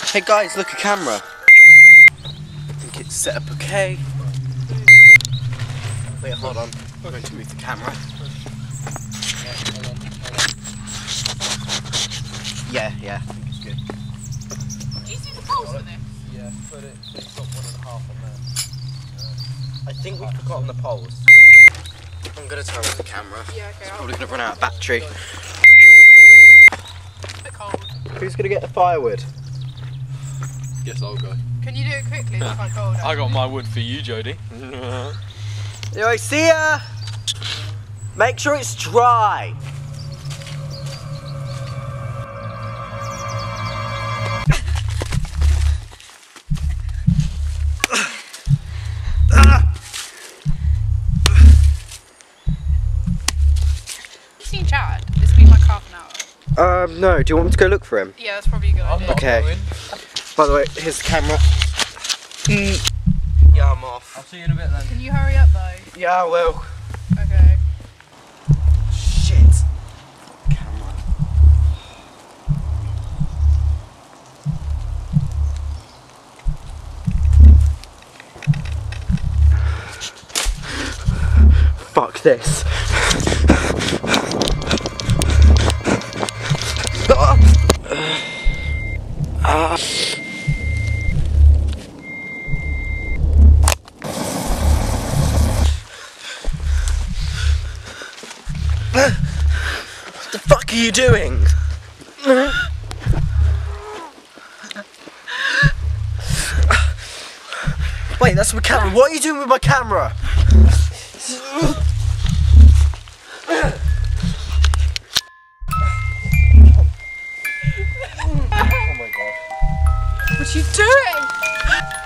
Hey guys, look, a camera. I think it's set up okay. Wait, hold on. I'm going to move the camera. Yeah, I think it's good. Do you see the poles for this? Yeah, put it, it's got 1.5 on there. I think we've forgotten the poles. I'm going to turn off the camera. Yeah, okay. It's probably going to run out of battery. It's a bit cold. Who's going to get the firewood? Guess I'll go. Can you do it quickly? It's quite cold. I got my wood for you, Jodie. Anyway, see ya! Make sure it's dry. You seen Chad? It's been like half an hour. No, do you want me to go look for him? Yeah, that's probably a good idea. Okay. By the way, here's the camera. Yeah, I'm off. I'll see you in a bit then. Can you hurry up though? Yeah, I will. Okay. Shit. Camera. Fuck this. What the fuck are you doing? Wait, that's my camera. What are you doing with my camera? What are you doing?